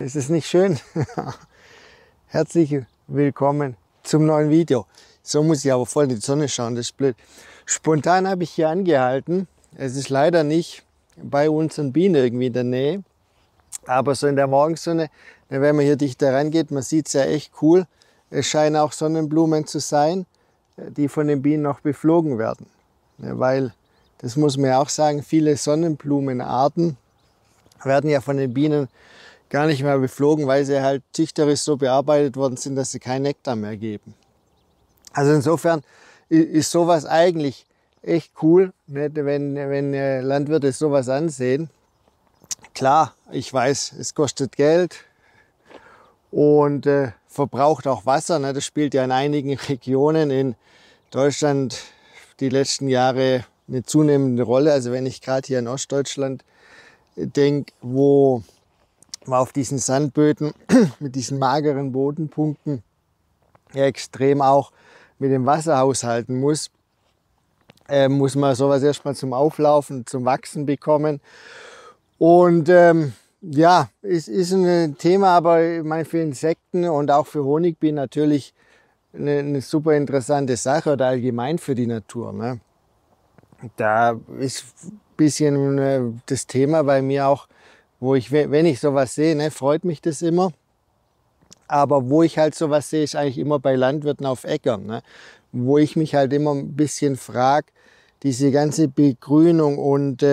Ist es nicht schön? Herzlich willkommen zum neuen Video. So muss ich aber voll in die Sonne schauen, das ist blöd. Spontan habe ich hier angehalten. Es ist leider nicht bei unseren Bienen irgendwie in der Nähe, aber so in der Morgensonne, wenn man hier dichter rangeht, man sieht es ja echt cool. Es scheinen auch Sonnenblumen zu sein, die von den Bienen noch beflogen werden. Weil, das muss man ja auch sagen, viele Sonnenblumenarten werden ja von den Bienen gar nicht mehr beflogen, weil sie halt züchterisch so bearbeitet worden sind, dass sie keinen Nektar mehr geben. Also insofern ist sowas eigentlich echt cool, ne, wenn Landwirte sowas ansehen. Klar, ich weiß, es kostet Geld und verbraucht auch Wasser. Ne, das spielt ja in einigen Regionen in Deutschland die letzten Jahre eine zunehmende Rolle. Also wenn ich gerade hier in Ostdeutschland denke, wo man auf diesen Sandböden mit diesen mageren Bodenpunkten ja extrem auch mit dem Wasser haushalten muss, muss man sowas erstmal zum Auflaufen, zum Wachsen bekommen. Und ja, es ist ein Thema, aber ich meine, für Insekten und auch für Honigbienen natürlich eine super interessante Sache oder allgemein für die Natur. Ne? Da ist ein bisschen das Thema bei mir auch, wo ich, wenn ich sowas sehe, ne, freut mich das immer. Aber wo ich halt sowas sehe, ist eigentlich immer bei Landwirten auf Äckern. Ne? Wo ich mich halt immer ein bisschen frage, diese ganze Begrünung und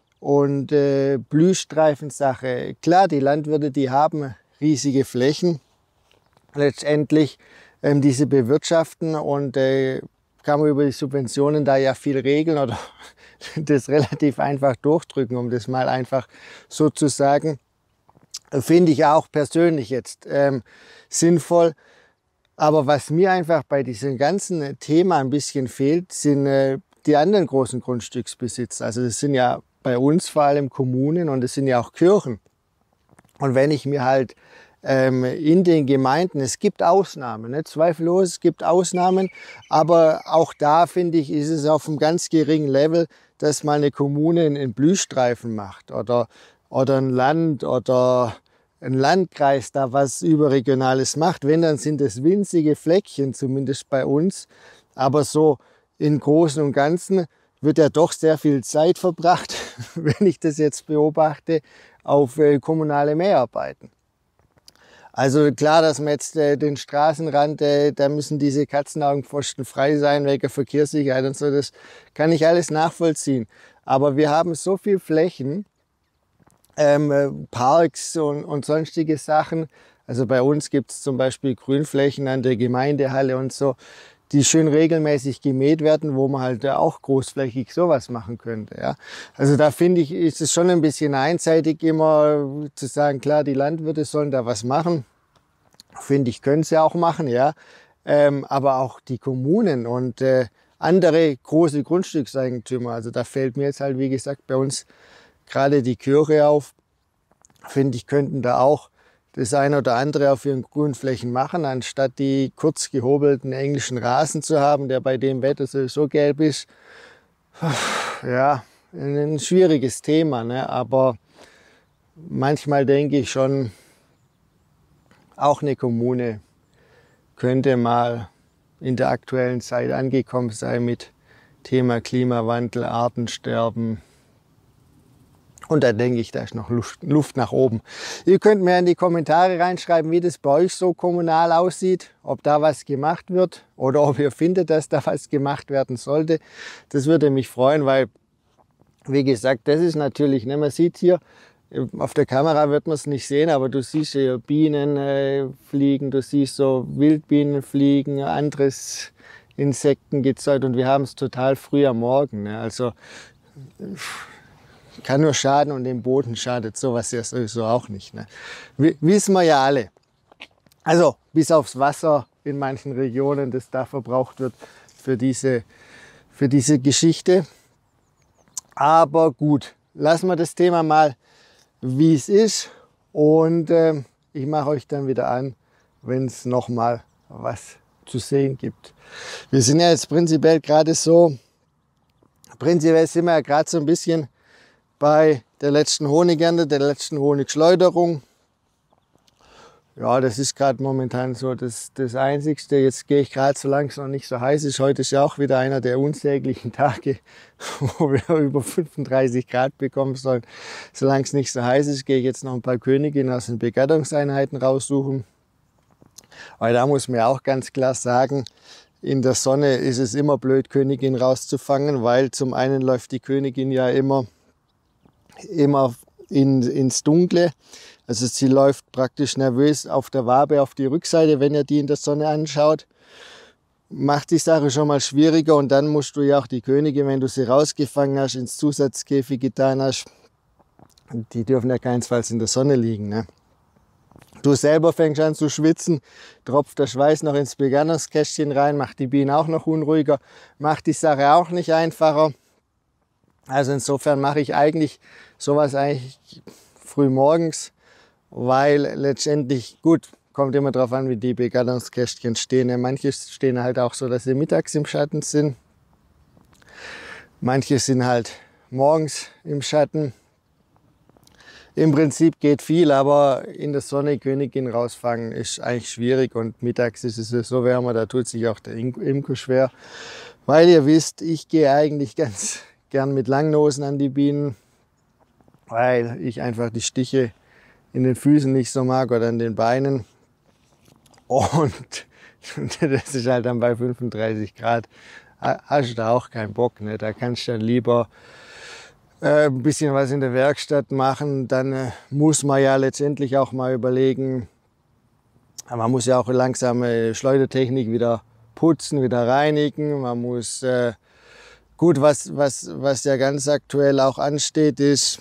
Blühstreifensache. Klar, die Landwirte, die haben riesige Flächen, letztendlich diese bewirtschaften und kann man über die Subventionen da ja viel regeln oder das relativ einfach durchdrücken, um das mal einfach so zu sagen. Finde ich auch persönlich jetzt sinnvoll. Aber was mir einfach bei diesem ganzen Thema ein bisschen fehlt, sind die anderen großen Grundstücksbesitzer. Also das sind ja bei uns vor allem Kommunen und es sind ja auch Kirchen. Und wenn ich mir halt in den Gemeinden, es gibt Ausnahmen, ne? Zweifellos, es gibt Ausnahmen, aber auch da finde ich, ist es auf einem ganz geringen Level, dass mal eine Kommune einen Blühstreifen macht oder ein Land oder ein Landkreis da was Überregionales macht. Wenn, dann sind es winzige Fleckchen, zumindest bei uns, aber so im Großen und Ganzen wird ja doch sehr viel Zeit verbracht, wenn ich das jetzt beobachte, auf kommunale Mäharbeiten. Also klar, dass man jetzt den Straßenrand, da müssen diese Katzenaugenpfosten frei sein wegen Verkehrssicherheit und so, das kann ich alles nachvollziehen. Aber wir haben so viele Flächen, Parks und sonstige Sachen. Also bei uns gibt es zum Beispiel Grünflächen an der Gemeindehalle und so, die schön regelmäßig gemäht werden, wo man halt auch großflächig sowas machen könnte. Ja. Also da finde ich, ist es schon ein bisschen einseitig immer zu sagen, klar, die Landwirte sollen da was machen. Finde ich, können sie auch machen, ja. Aber auch die Kommunen und andere große Grundstückseigentümer. Also da fällt mir jetzt halt, wie gesagt, bei uns gerade die Kirche auf. Finde ich, könnten da auch das eine oder andere auf ihren Grünflächen machen, anstatt die kurz gehobelten englischen Rasen zu haben, der bei dem Wetter sowieso gelb ist. Ja, ein schwieriges Thema, ne? Aber manchmal denke ich schon, auch eine Kommune könnte mal in der aktuellen Zeit angekommen sein mit Thema Klimawandel, Artensterben. Und da denke ich, da ist noch Luft nach oben. Ihr könnt mir in die Kommentare reinschreiben, wie das bei euch so kommunal aussieht, ob da was gemacht wird oder ob ihr findet, dass da was gemacht werden sollte. Das würde mich freuen, weil, wie gesagt, das ist natürlich, ne, man sieht hier, auf der Kamera wird man es nicht sehen, aber du siehst hier Bienen fliegen, du siehst so Wildbienen fliegen, anderes Insektengezeugt und wir haben es total früh am Morgen. Ne? Also kann nur schaden und dem Boden schadet sowas ja sowieso auch nicht. Ne? Wissen wir ja alle. Also bis aufs Wasser in manchen Regionen, das da verbraucht wird für diese Geschichte. Aber gut, lassen wir das Thema mal, wie es ist. Und ich mache euch dann wieder an, wenn es nochmal was zu sehen gibt. Wir sind ja jetzt prinzipiell gerade so, prinzipiell sind wir ja gerade so ein bisschen bei der letzten Honigernte, der letzten Honigschleuderung. Ja, das ist gerade momentan so das Einzigste. Jetzt gehe ich gerade, solange es noch nicht so heiß ist. Heute ist ja auch wieder einer der unsäglichen Tage, wo wir über 35 Grad bekommen sollen. Solange es nicht so heiß ist, gehe ich jetzt noch ein paar Königinnen aus den Begattungseinheiten raussuchen. Weil da muss man auch ganz klar sagen, in der Sonne ist es immer blöd, Königin rauszufangen, weil zum einen läuft die Königin ja immer ins Dunkle. Also sie läuft praktisch nervös auf der Wabe auf die Rückseite, wenn ihr die in der Sonne anschaut. Macht die Sache schon mal schwieriger und dann musst du ja auch die Königin, wenn du sie rausgefangen hast, ins Zusatzkäfig getan hast, die dürfen ja keinesfalls in der Sonne liegen. Ne? Du selber fängst an zu schwitzen, tropft der Schweiß noch ins Begannungskästchen rein, macht die Bienen auch noch unruhiger, macht die Sache auch nicht einfacher. Also insofern mache ich eigentlich sowas früh morgens, weil letztendlich, gut, kommt immer darauf an, wie die Begattungskästchen stehen. Manche stehen halt auch so, dass sie mittags im Schatten sind. Manche sind halt morgens im Schatten. Im Prinzip geht viel, aber in der Sonne Königin rausfangen ist eigentlich schwierig und mittags ist es so wärmer, da tut sich auch der Imker schwer. Weil ihr wisst, ich gehe eigentlich ganz gern mit Langnosen an die Bienen, weil ich einfach die Stiche in den Füßen nicht so mag oder an den Beinen. Und das ist halt dann bei 35 Grad, hast du da auch keinen Bock. Ne? Da kannst du dann lieber ein bisschen was in der Werkstatt machen. Dann muss man ja letztendlich auch mal überlegen, man muss ja auch langsame Schleudertechnik wieder putzen, wieder reinigen. Man muss, gut, was ja ganz aktuell auch ansteht ist,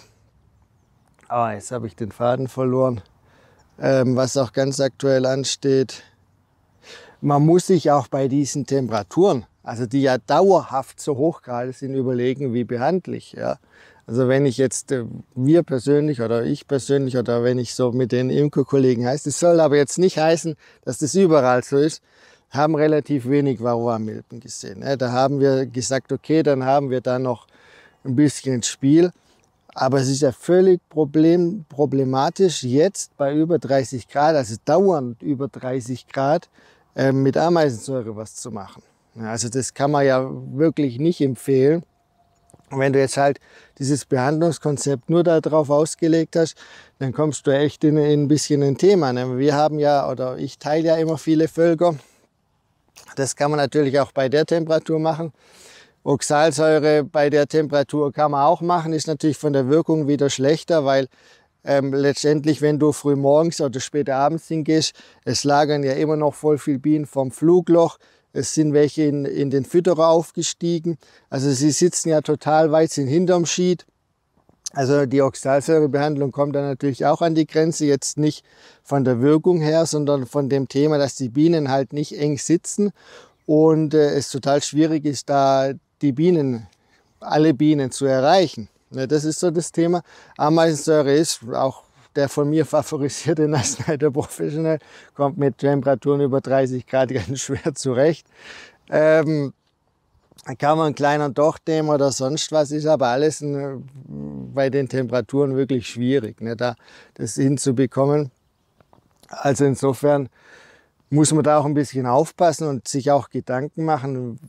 jetzt habe ich den Faden verloren. Was auch ganz aktuell ansteht, man muss sich auch bei diesen Temperaturen, also die ja dauerhaft so hoch gerade sind, überlegen, wie behandle ich. Ja? Also wenn ich jetzt, wir persönlich oder ich persönlich oder wenn ich so mit den Imkerkollegen heiße, das soll aber jetzt nicht heißen, dass das überall so ist, haben relativ wenig Varroa-Milben gesehen. Ja? Da haben wir gesagt, okay, dann haben wir da noch ein bisschen ins Spiel. Aber es ist ja völlig problematisch, jetzt bei über 30 Grad, also dauernd über 30 Grad, mit Ameisensäure was zu machen. Ja, also das kann man ja wirklich nicht empfehlen. Und wenn du jetzt halt dieses Behandlungskonzept nur darauf ausgelegt hast, dann kommst du echt in ein bisschen ein Thema. Ne? Wir haben ja, oder ich teile ja immer viele Völker. Das kann man natürlich auch bei der Temperatur machen. Oxalsäure bei der Temperatur kann man auch machen, ist natürlich von der Wirkung wieder schlechter, weil letztendlich, wenn du früh morgens oder spät abends hingehst, es lagern ja immer noch voll viel Bienen vom Flugloch. Es sind welche in den Fütterer aufgestiegen. Also sie sitzen ja total weit, sind hinterm Schied. Also die Oxalsäurebehandlung kommt dann natürlich auch an die Grenze, jetzt nicht von der Wirkung her, sondern von dem Thema, dass die Bienen halt nicht eng sitzen und es total schwierig ist, da die Bienen, alle Bienen zu erreichen. Ja, das ist so das Thema. Ameisensäure ist auch der von mir favorisierte Nice Nighter Professional, kommt mit Temperaturen über 30 Grad ganz schwer zurecht. Kann man einen kleinen Docht nehmen oder sonst was, ist aber alles bei den Temperaturen wirklich schwierig, ne, da das hinzubekommen. Also insofern muss man da auch ein bisschen aufpassen und sich auch Gedanken machen,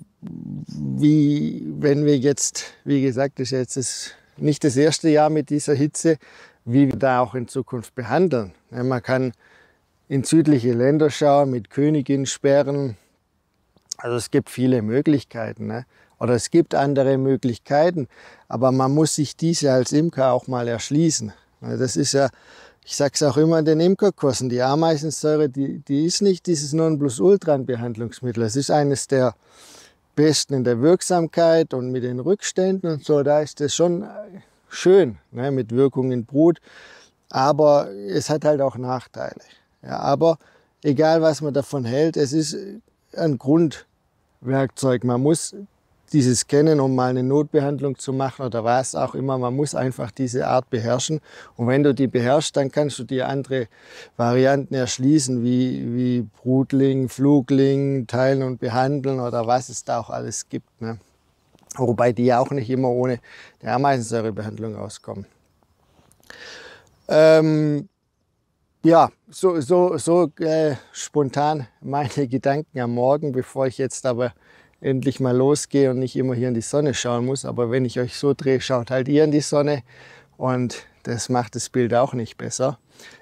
wie, wenn wir jetzt, wie gesagt, das ist jetzt nicht das erste Jahr mit dieser Hitze, wie wir da auch in Zukunft behandeln. Ja, man kann in südliche Länder schauen mit Königinsperren. Also es gibt viele Möglichkeiten, ne? Oder es gibt andere Möglichkeiten, aber man muss sich diese als Imker auch mal erschließen. Das ist ja, ich sage es auch immer in den Imkerkursen, die Ameisensäure, die ist nicht dieses Nonplusultra-Behandlungsmittel. Es ist eines der besten in der Wirksamkeit und mit den Rückständen und so, da ist das schon schön, ne, mit Wirkung in Brut, aber es hat halt auch Nachteile. Ja, aber egal, was man davon hält, es ist ein Grundwerkzeug. Man muss dieses kennen, um mal eine Notbehandlung zu machen oder was auch immer. Man muss einfach diese Art beherrschen. Und wenn du die beherrschst, dann kannst du dir andere Varianten erschließen, wie Brutling, Flugling, teilen und behandeln oder was es da auch alles gibt. Ne? Wobei die ja auch nicht immer ohne die Ameisensäurebehandlung auskommen. Ja, so spontan meine Gedanken am Morgen, bevor ich jetzt aber endlich mal losgehe und nicht immer hier in die Sonne schauen muss. Aber wenn ich euch so drehe, schaut halt ihr in die Sonne und das macht das Bild auch nicht besser.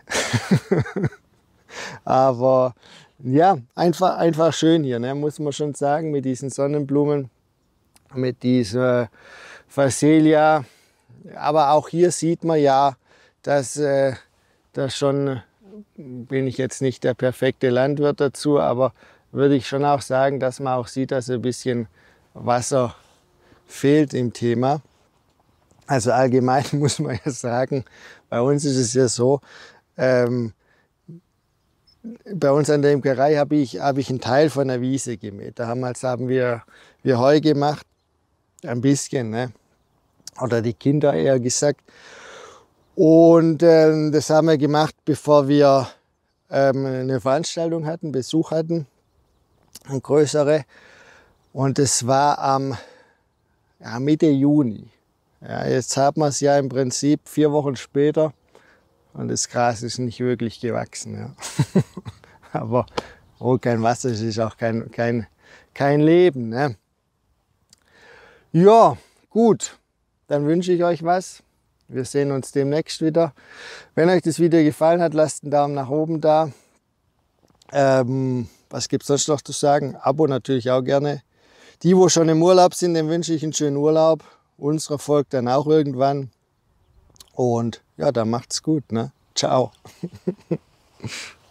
Aber ja, einfach schön hier, ne? Muss man schon sagen, mit diesen Sonnenblumen, mit dieser Phacelia. Aber auch hier sieht man ja, dass das schon, bin ich jetzt nicht der perfekte Landwirt dazu, aber würde ich schon auch sagen, dass man auch sieht, dass ein bisschen Wasser fehlt im Thema. Also allgemein muss man ja sagen, bei uns ist es ja so, bei uns an der Imkerei habe ich einen Teil von der Wiese gemäht. Damals haben wir Heu gemacht, ein bisschen, ne? Oder die Kinder eher gesagt. Und das haben wir gemacht, bevor wir eine Veranstaltung hatten, Besuch hatten, eine größere. Und das war am Mitte Juni. Ja, jetzt haben wir es ja im Prinzip 4 Wochen später und das Gras ist nicht wirklich gewachsen. Ja. Aber wo kein Wasser ist, ist auch kein Leben. Ne? Ja, gut, dann wünsche ich euch was. Wir sehen uns demnächst wieder. Wenn euch das Video gefallen hat, lasst einen Daumen nach oben da. Was gibt es sonst noch zu sagen? Abo natürlich auch gerne. Die, wo schon im Urlaub sind, dem wünsche ich einen schönen Urlaub. Unserer folgt dann auch irgendwann. Und ja, dann macht's gut. Ne? Ciao.